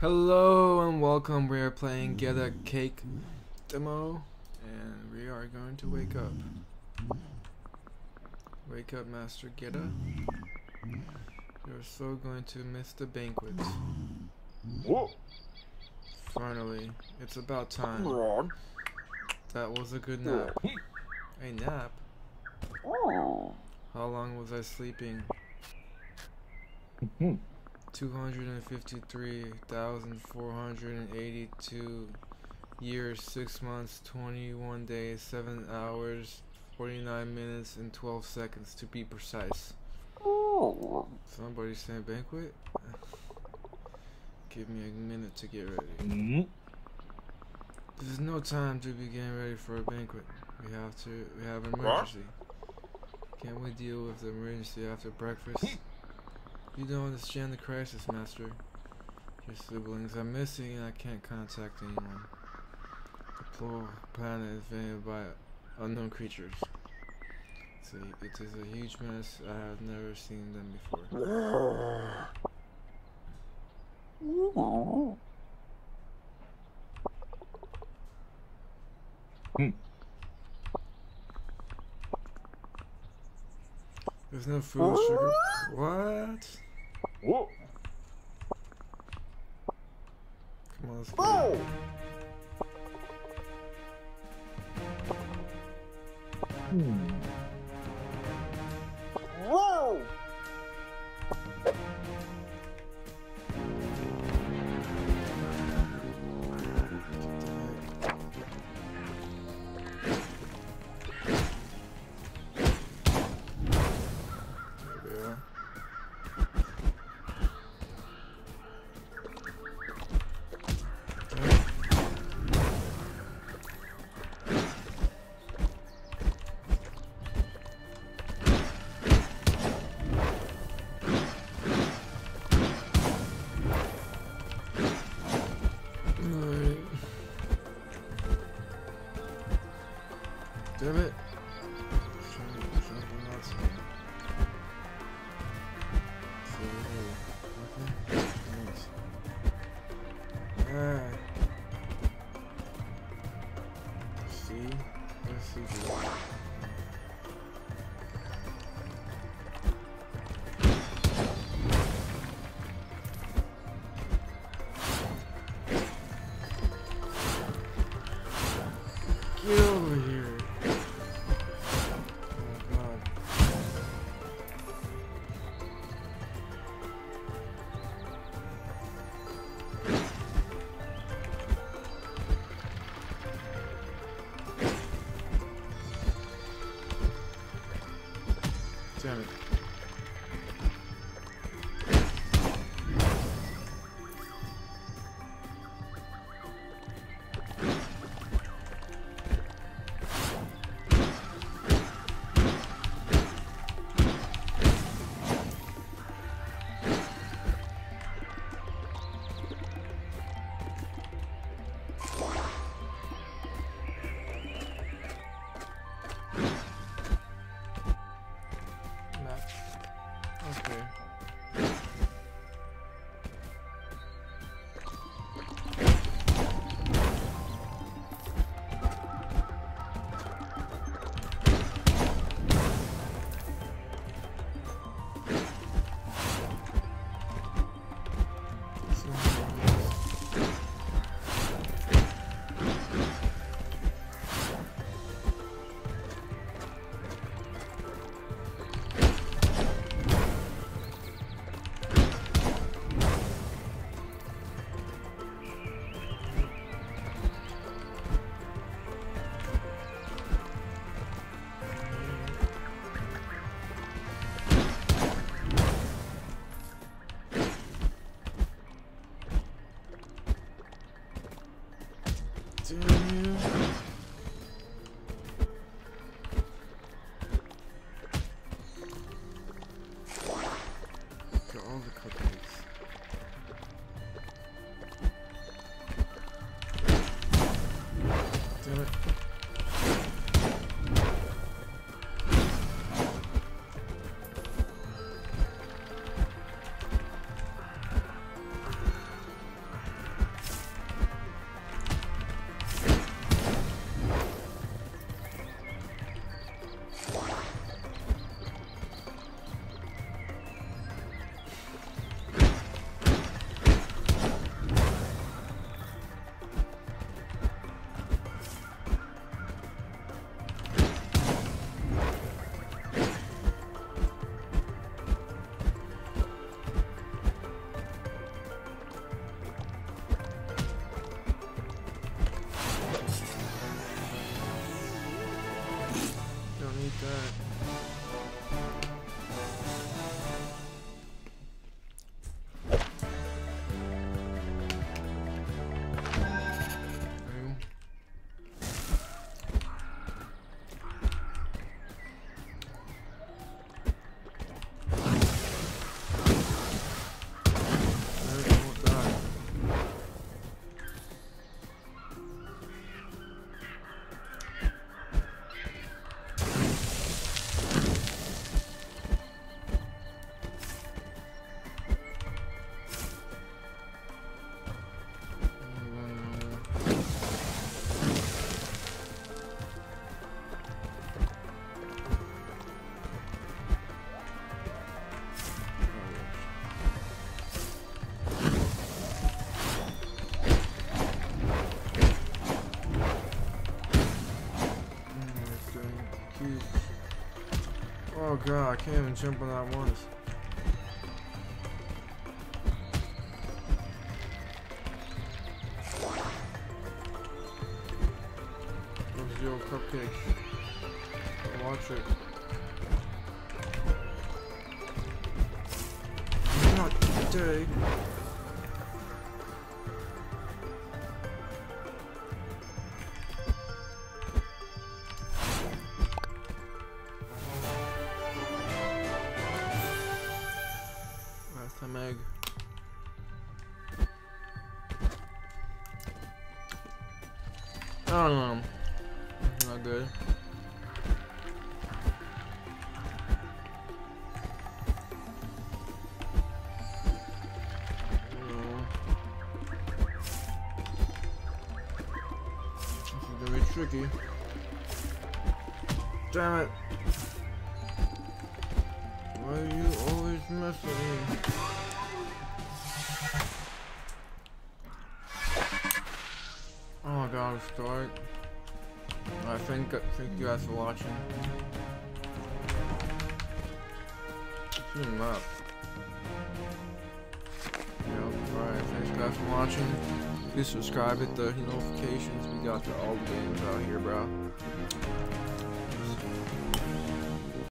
Hello and welcome. We are playing Gedda Cake demo, and we are going to wake up. Wake up, Master Gedda. You're so going to miss the banquet. Whoa. Finally, it's about time. That was a good nap. A nap? How long was I sleeping? 253,482 years, 6 months, 21 days, 7 hours, 49 minutes, and 12 seconds to be precise. Somebody saying banquet? Give me a minute to get ready. There's no time to be getting ready for a banquet. We have an emergency. Can't we deal with the emergency after breakfast? You don't understand the crisis, Master. Your siblings are missing and I can't contact anyone. The poor planet is invaded by unknown creatures. See, it is a huge mess. I have never seen them before. There's no food, sugar. What? Whoa. Come on, let's go. Whoa. Damn it. See? Let's see. Get over here. like that. Oh god, I can't even jump on that once. Where's your cupcake? Watch it. I'm not dead. Egg. I don't know. Not good. This is gonna be tricky. Damn it. Why do you always mess with me? Oh my god, it's dark. I thank you guys for watching. Shouldn't laugh. Yep, alright, thanks guys for watching. Please subscribe, hit the notifications. We got all the games out here, bro.